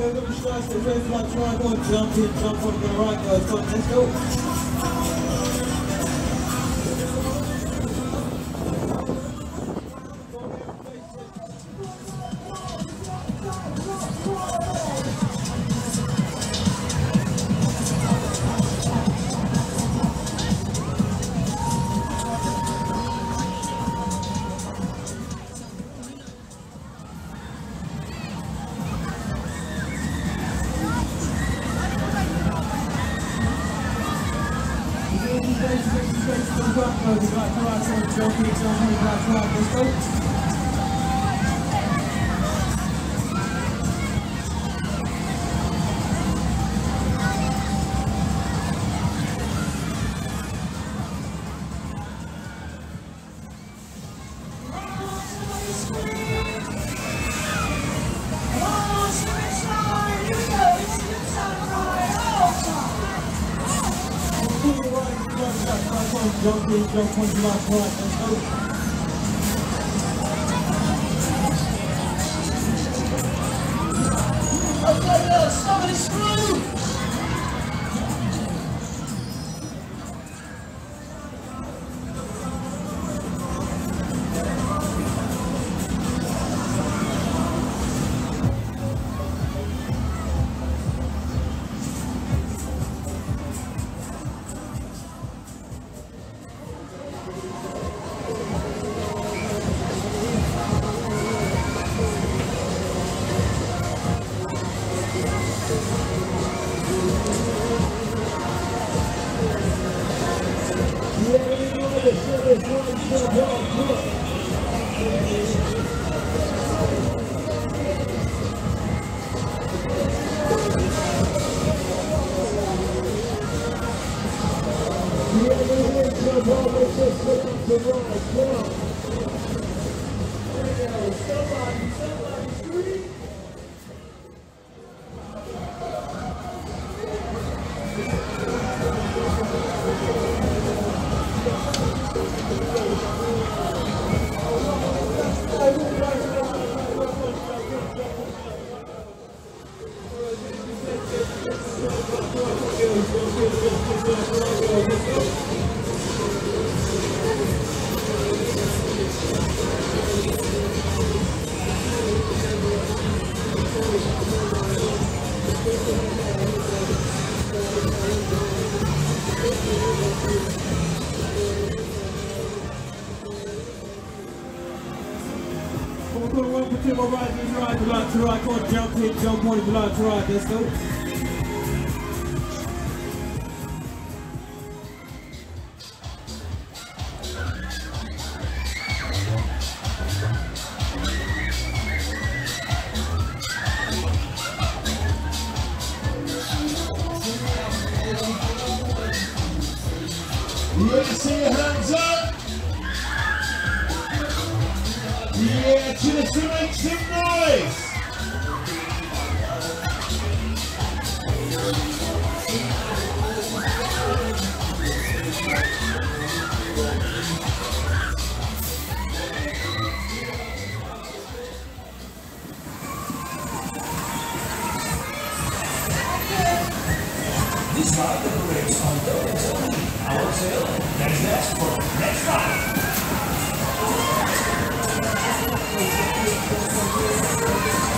Everybody starts to play like try and jump in, jump on the right guys. Come on, let's go. Let's go. Jump in, jump on the last right, let's go. Okay, somebody screw! Right, come on, jump in, jump on, if you like to ride, let's go. Let me see your hands up. Yeah, Chichester, make some noise. This ride operates on tokens only. Our sale, next for next ride.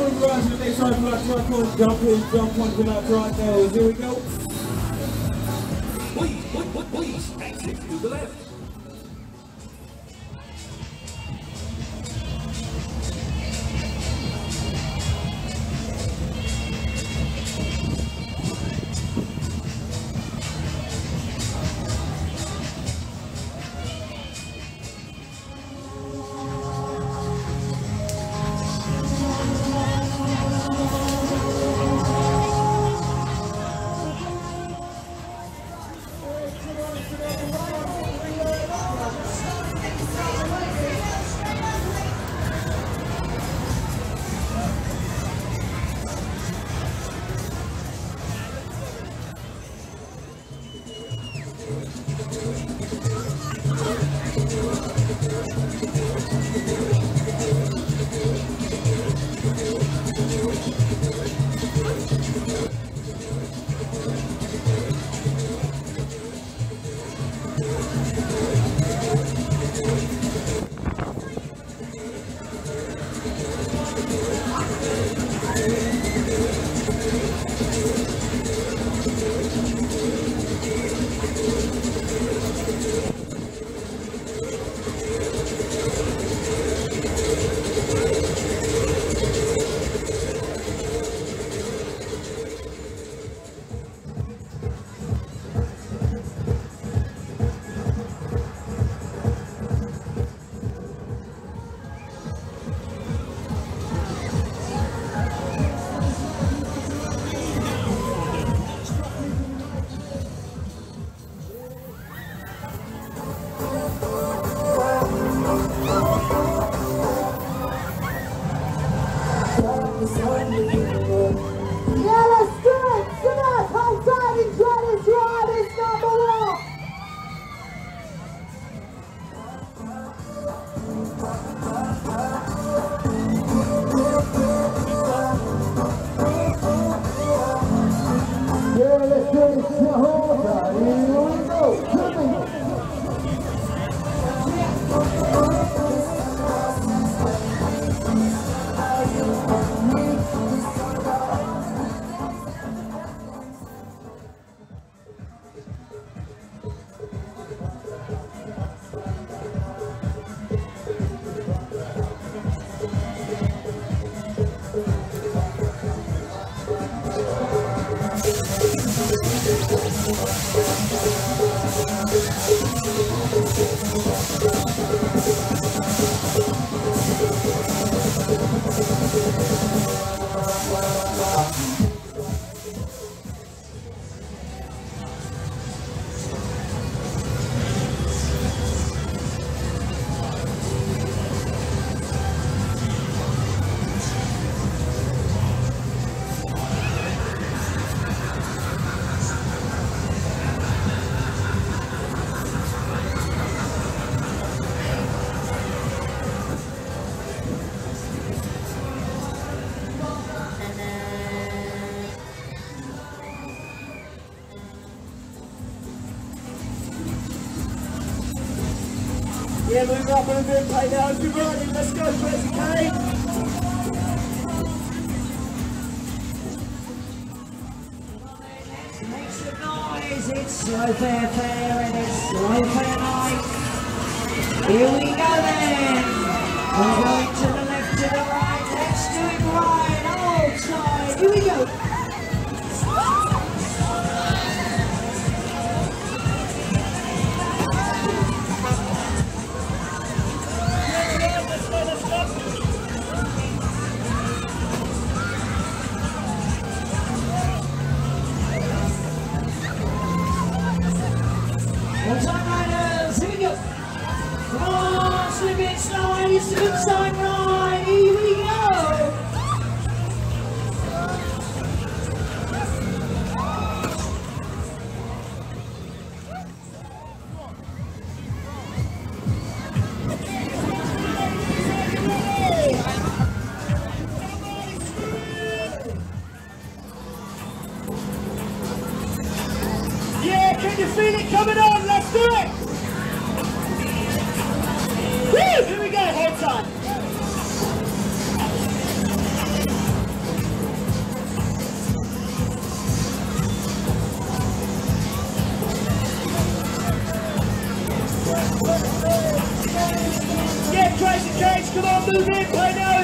on the right to the next side, we like to right, call it jump in, jump on, we like to right nose. Here we go. Please, exit to the left. Yeah, move up a bit, play now. If you're ready, let's go, Crazy Kane. Make some noise, it's Sloe Fair and it's Sloe Fair night. Here we go then. We're going to the left, to the right, let's do it right, old side. Here we go. One time riders, here we go. Come on, slip it slow, and it's inside right. Here we go. Yeah, can you feel it coming on? Let's do it! Woo! Here we go, hold time.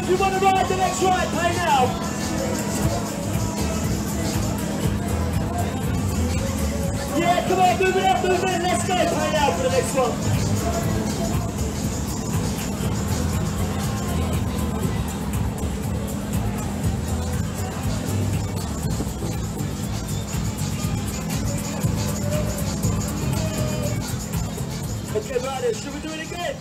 if you want to ride the next ride, pay now. Yeah, come on, move it up, move it. Let's go, pay now for the next one. Okay, riders, should we do it again?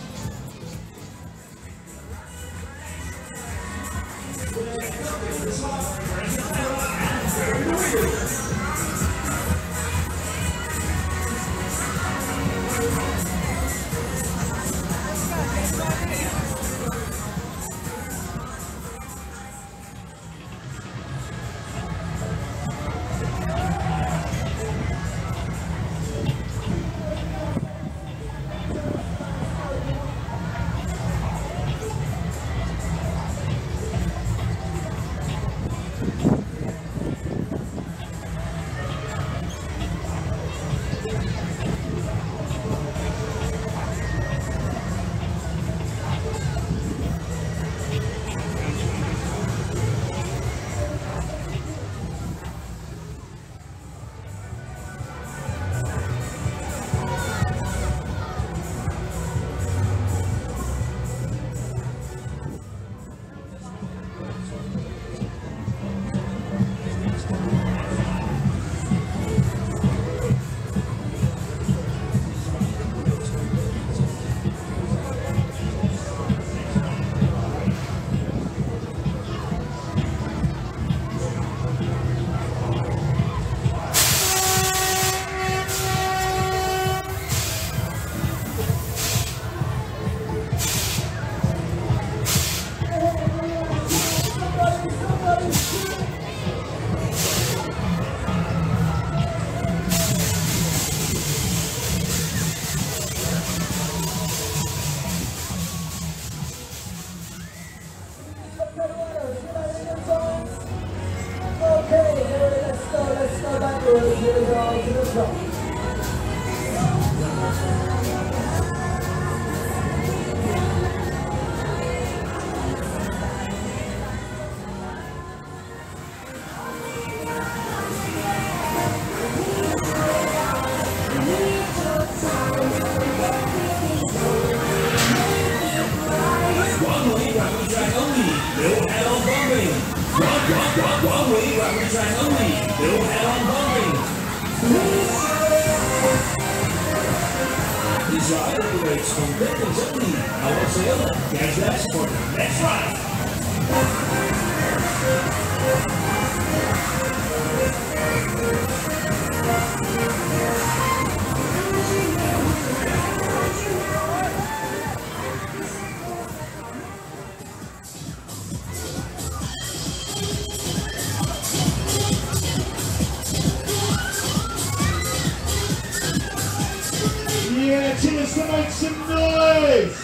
Yeah, Chichester, make some noise!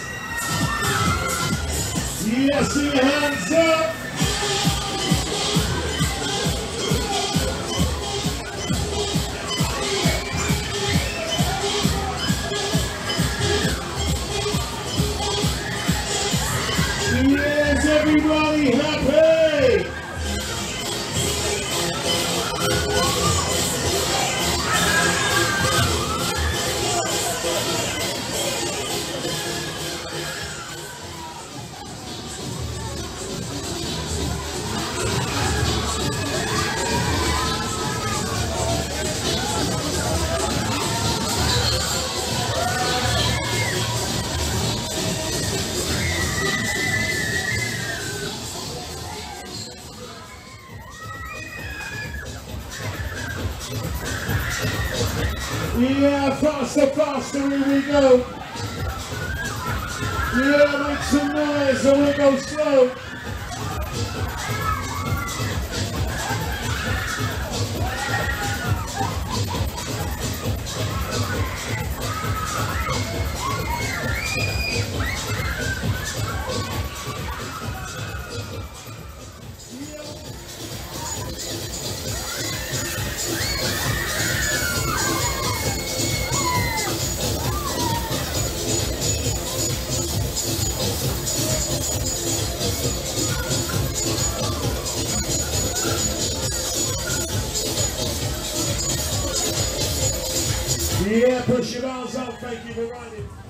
Yeah, see your hands up! Yes, everybody happy! Yeah, faster, faster, here we go. Yeah, make some noise, and we go slow. Yeah, push your arms up. Thank you for riding.